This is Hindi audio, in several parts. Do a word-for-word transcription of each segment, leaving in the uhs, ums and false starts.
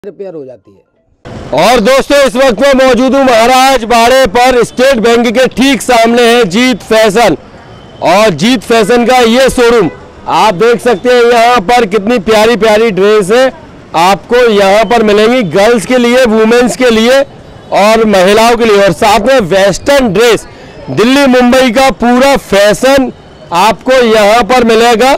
रिपेयर हो जाती है। और दोस्तों इस वक्त मैं मौजूद हूँ महाराज बाड़े पर, स्टेट बैंक के ठीक सामने है जीत फैशन। और जीत फैशन का ये शोरूम आप देख सकते हैं, यहाँ पर कितनी प्यारी प्यारी ड्रेस है आपको यहाँ पर मिलेंगी, गर्ल्स के लिए, वुमेन्स के लिए और महिलाओं के लिए। और साथ में वेस्टर्न ड्रेस, दिल्ली मुंबई का पूरा फैशन आपको यहाँ पर मिलेगा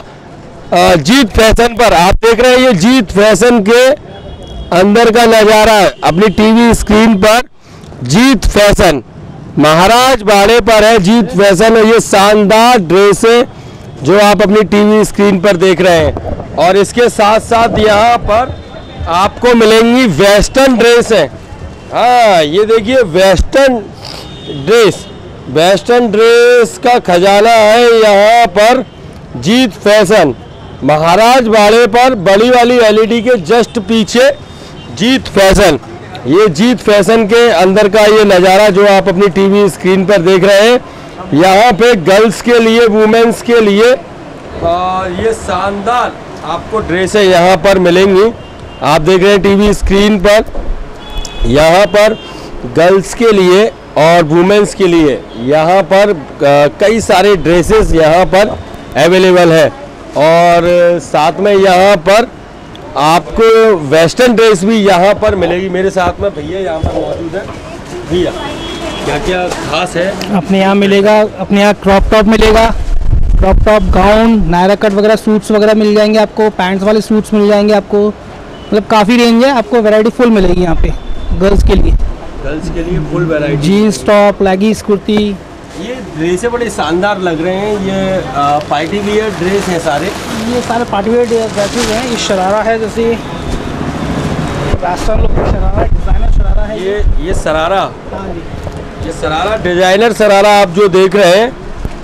जीत फैशन पर। आप देख रहे हैं ये जीत फैशन के अंदर का नज़ारा है अपनी टीवी स्क्रीन पर। जीत फैशन महाराज बाड़े पर है, जीत फैशन है। ये शानदार ड्रेस है जो आप अपनी टीवी स्क्रीन पर देख रहे हैं। और इसके साथ साथ यहाँ पर आपको मिलेंगी वेस्टर्न ड्रेस है। हाँ ये देखिए वेस्टर्न ड्रेस, वेस्टर्न ड्रेस का खजाना है यहाँ पर जीत फैशन महाराज बाड़े पर। बड़ी वाली एलईडी के जस्ट पीछे जीत फैशन। ये जीत फैशन के अंदर का ये नज़ारा जो आप अपनी टीवी स्क्रीन पर देख रहे हैं, यहाँ पे गर्ल्स के लिए, वुमेन्स के लिए आ, ये शानदार आपको ड्रेसें यहाँ पर मिलेंगी। आप देख रहे हैं टीवी स्क्रीन पर, यहाँ पर गर्ल्स के लिए और वुमेन्स के लिए यहाँ पर आ, कई सारे ड्रेसेस यहाँ पर अवेलेबल है। और साथ में यहाँ पर आपको वेस्टर्न ड्रेस भी यहाँ पर मिलेगी। मेरे साथ में भैया यहाँ पर मौजूद है। भैया क्या क्या खास है अपने यहाँ मिलेगा? अपने यहाँ क्रॉप टॉप मिलेगा, crop top, gown, Naira cut वगैरह, सूट्स वगैरह मिल जाएंगे आपको, पैंट्स वाले सूट्स मिल जाएंगे आपको। मतलब काफ़ी रेंज है, आपको वैरायटी फुल मिलेगी यहाँ पे गर्ल्स के लिए। गर्ल्स के लिए full variety, jeans top, leggings, kurti. ये ड्रेसें बड़े शानदार लग रहे हैं। ये पार्टी वियर ड्रेस हैं सारे, ये सारे पार्टी वेयर ड्रेसेस हैं। ये शरारा है, जैसे वेस्टर्न लुक का शरारा है, डिज़ाइनर शरारा है। ये ये शरारा, हाँ जी, ये शरारा डिजाइनर शरारा आप जो देख रहे हैं।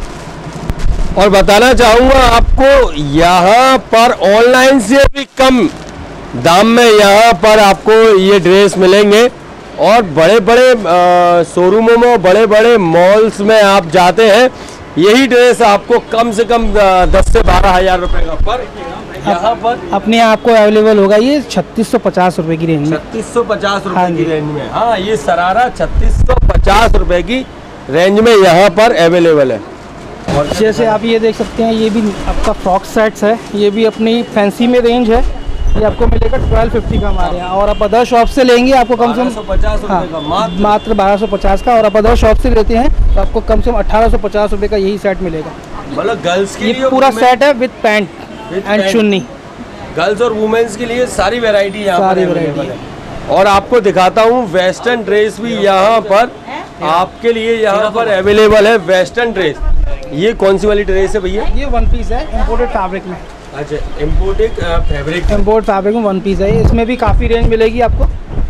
और बताना चाहूँगा आपको यहाँ पर ऑनलाइन से भी कम दाम में यहाँ पर आपको ये ड्रेस मिलेंगे। और बड़े बड़े शोरूमों में, बड़े बड़े मॉल्स में आप जाते हैं, यही ड्रेस आपको कम से कम दस से बारह हज़ार रुपये का, पर यहाँ पर अपने यहाँ आपको अवेलेबल होगा ये छत्तीस सौ पचास रुपये की रेंज में। छत्तीस सौ पचास हाँ रुपये की रेंज में। हाँ ये शरारा छत्तीस सौ पचास रुपये की रेंज में यहाँ पर अवेलेबल है। और जैसे आप ये देख सकते हैं, ये भी आपका फ्रॉक सेट्स है, ये भी अपनी फैंसी में रेंज है। ये आपको मिलेगा ट्वेल्व फिफ्टी का हमारे यहाँ। और आप अदर शॉप से लेंगे आपको कम से कम पचास हाँ, का मात्र मात्र बारह सौ पचास का। और आप अदर शॉप से लेते हैं तो आपको कम से कम अठारह सौ पचास रुपये का यही सेट मिलेगा। मतलब गर्ल्स के ये लिए पूरा सेट है विद पैंट एंड चुन्नी। गर्ल्स और वुमेन्स के लिए सारी वैरायटी यहाँ सारी पर वैरायटी अवेलेबल है। और आपको दिखाता हूँ वेस्टर्न ड्रेस भी यहाँ पर आपके लिए यहाँ पर अवेलेबल है। वेस्टर्न ड्रेस, ये कौन सी वाली ड्रेस है भैया? ये वन पीस है, इम्पोर्टेड फैब्रिक में। अच्छा, इम्पोर्टेड फैब्रिक, इम्पोर्ट फैब्रिक में वन पीस है। इसमें भी काफ़ी रेंज मिलेगी आपको।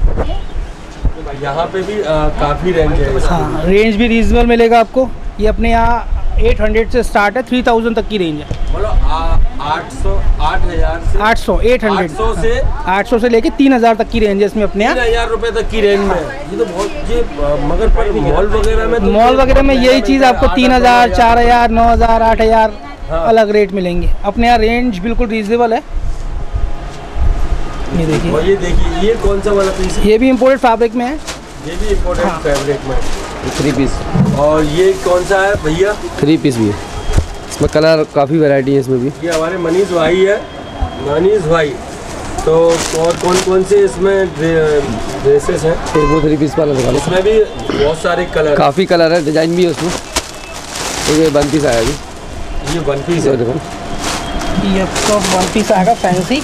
यहाँ पे भी आ, काफ़ी रेंज है। हाँ, रेंज भी रीजनेबल मिलेगा आपको। ये अपने यहाँ आठ सौ से स्टार्ट है, तीन हज़ार तक की रेंज है। मतलब आठ सौ, आठ हजार से आठ सौ, आठ सौ आठ सौ से आठ सौ से लेके तीन हज़ार तक की रेंज है इसमें अपने तीन यहाँ। हजार रुपए तक की रेंज में। ये तो बहुत, ये मगर पर मॉल वगैरह में तो मॉल वगैरह में यही चीज़ आपको तीन हज़ार, चार हज़ार, नौ हज़ार, आठ हज़ार हाँ। अलग रेट मिलेंगे। अपने यहाँ रेंज बिल्कुल रीजनेबल है। ये देखिए, और ये देखिए ये कौन सा वाला पीस है? ये भी इम्पोर्टेड फैब्रिक में है। ये भी इम्पोर्टेड हाँ। फैब्रिक में। थ्री पीस, और ये कौन सा है भैया? थ्री पीस भी है। इसमें कलर काफ़ी वैरायटी है इसमें भी। ये हमारे मनीष भाई है, मनीष भाई। तो और कौन कौन से इसमें ड्रेसेस हैं? फिर वो थ्री पीस वाला दिखा लो। इसमें भी बहुत सारे कलर, काफ़ी कलर है, डिजाइन भी है उसमें। तो ये वन पीस आया अभी, ये वन पीस है। देखो ये आपको वन पीस आएगा फैंसी।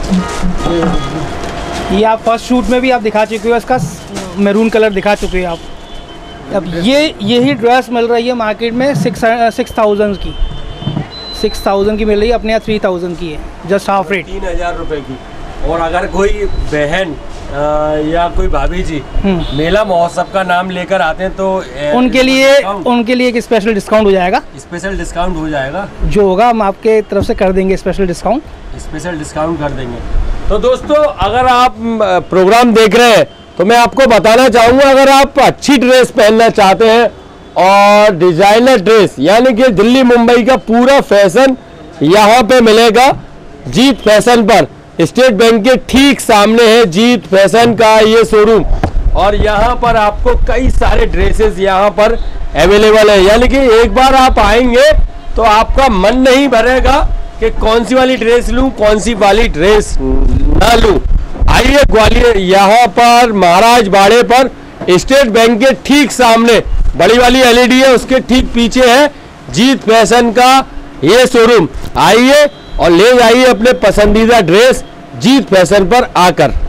ये आप फर्स्ट शूट में भी आप दिखा चुके हो, इसका मैरून कलर दिखा चुके हो आप। अब ये यही ड्रेस मिल रही है मार्केट में सिक्स सिक्स थाउजेंड की, सिक्स थाउजेंड की मिल रही है। अपने यहाँ थ्री थाउजेंड की है, जस्ट हाफ रेट, तीन हजार रुपये की। और अगर कोई बहन आ, या कोई भाभी जी मेला महोत्सव का नाम लेकर आते हैं तो ए, उनके लिए उनके लिए एक स्पेशल डिस्काउंट हो जाएगा। स्पेशल डिस्काउंट हो जाएगा, जो होगा हम आपके तरफ से कर देंगे स्पेशल डिस्काउंट। स्पेशल डिस्काउंट कर देंगे। तो दोस्तों अगर आप प्रोग्राम देख रहे हैं तो मैं आपको बताना चाहूँगा, अगर आप अच्छी ड्रेस पहनना चाहते हैं और डिजाइनर ड्रेस, यानी कि दिल्ली मुंबई का पूरा फैशन यहाँ पे मिलेगा जीत फैशन पर। स्टेट बैंक के ठीक सामने है जीत फैशन का ये शोरूम। और यहाँ पर आपको कई सारे ड्रेसेस यहाँ पर अवेलेबल है, यानी कि एक बार आप आएंगे तो आपका मन नहीं भरेगा कि कौन सी वाली ड्रेस लूं, कौन सी वाली ड्रेस ना लूं। आइए ग्वालियर, यहाँ पर महाराज बाड़े पर स्टेट बैंक के ठीक सामने बड़ी वाली एलईडी है, उसके ठीक पीछे है जीत फैशन का ये शोरूम। आइए और ले जाइए अपने पसंदीदा ड्रेस जीत फैशन पर आकर।